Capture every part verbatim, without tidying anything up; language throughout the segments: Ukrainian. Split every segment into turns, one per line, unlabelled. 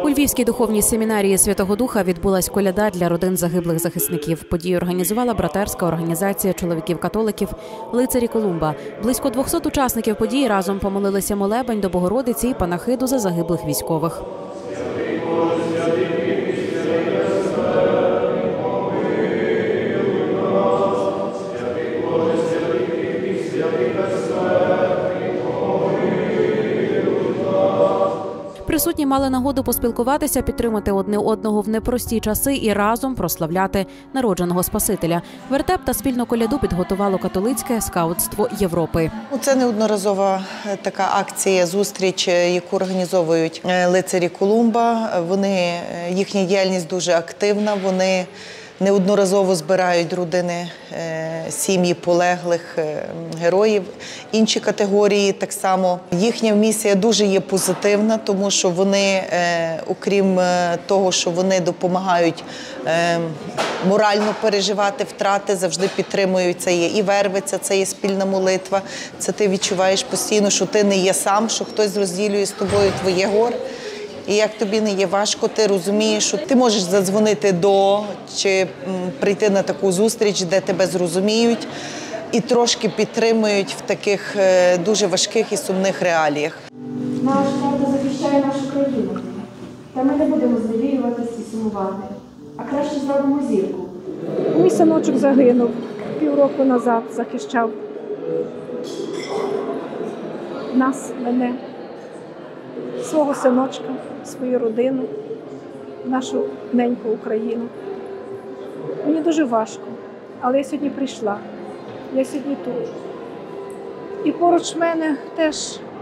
У Львівській духовній семінарії Святого Духа відбулась коляда для родин загиблих захисників. Подію організувала братерська організація чоловіків-католиків «Лицарі Колумба». Близько двохсот учасників події разом помолилися молебень до Богородиці і панахиду за загиблих військових. Присутні мали нагоду поспілкуватися, підтримати одне одного в непрості часи і разом прославляти народженого Спасителя. Вертеп та спільну коляду підготувало католицьке скаутство Європи.
Це неодноразова така акція, зустріч, яку організовують лицарі Колумба. Вони, їхня діяльність дуже активна, вони неодноразово збирають родини, сім'ї полеглих героїв. Інші категорії так само. Їхня місія дуже є позитивна, тому що вони, окрім того, що вони допомагають морально переживати втрати, завжди підтримують. Це є і вервиця, це є спільна молитва. Це ти відчуваєш постійно, що ти не є сам, що хтось розділює з тобою твоє горе. І як тобі не є важко, ти розумієш, що ти можеш задзвонити до, чи прийти на таку зустріч, де тебе зрозуміють і трошки підтримують в таких дуже важких і сумних реаліях.
Наш тато захищає нашу країну, та ми не будемо зневірюватися і сумувати, а краще зробимо зірку.
Мій синочок загинув, півроку назад захищав нас, мене, свого синочка, свою родину, нашу неньку Україну. Мені дуже важко, але я сьогодні прийшла, я сьогодні тут. І поруч мене теж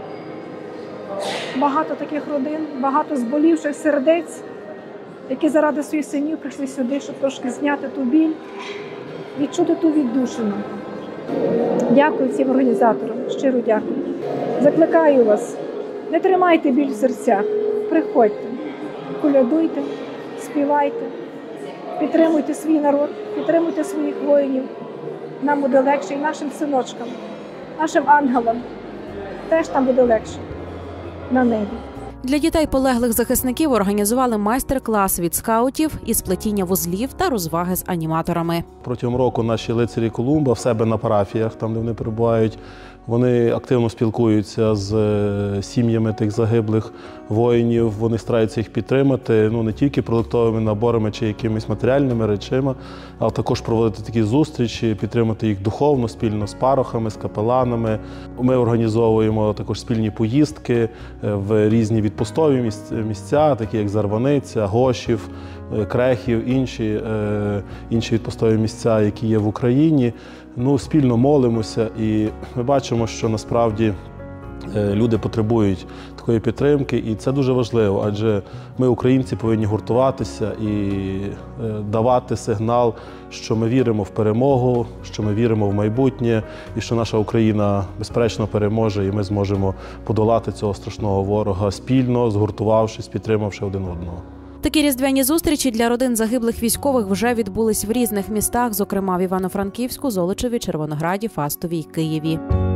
багато таких родин, багато зболівших сердець, які заради своїх синів прийшли сюди, щоб трошки зняти ту біль, відчути ту віддушину. Дякую всім організаторам, щиро дякую. Закликаю вас, не тримайте біль в серцях, приходьте, колядуйте, співайте, підтримуйте свій народ, підтримуйте своїх воїнів. Нам буде легше і нашим синочкам, нашим ангелам теж там буде легше на небі.
Для дітей полеглих захисників організували майстер-клас від скаутів із плетіння вузлів та розваги з аніматорами.
Протягом року наші лицарі Колумба в себе на парафіях, там де вони перебувають, вони активно спілкуються з сім'ями тих загиблих воїнів, вони стараються їх підтримати, ну, не тільки продуктовими наборами чи якимись матеріальними речами, а також проводити такі зустрічі, підтримати їх духовно, спільно з парохами, з капеланами. Ми організовуємо також спільні поїздки в різні відпустові місця, такі як Зарваниця, Гошів, Крехів, інші, інші відпустові місця, які є в Україні. Ну, спільно молимося і ми бачимо, що насправді люди потребують такої підтримки, і це дуже важливо, адже ми, українці, повинні гуртуватися і давати сигнал, що ми віримо в перемогу, що ми віримо в майбутнє, і що наша Україна безперечно переможе, і ми зможемо подолати цього страшного ворога спільно, згуртувавшись, підтримавши один одного.
Такі різдвяні зустрічі для родин загиблих військових вже відбулись в різних містах, зокрема в Івано-Франківську, Золочеві, Червонограді, Фастові й Києві.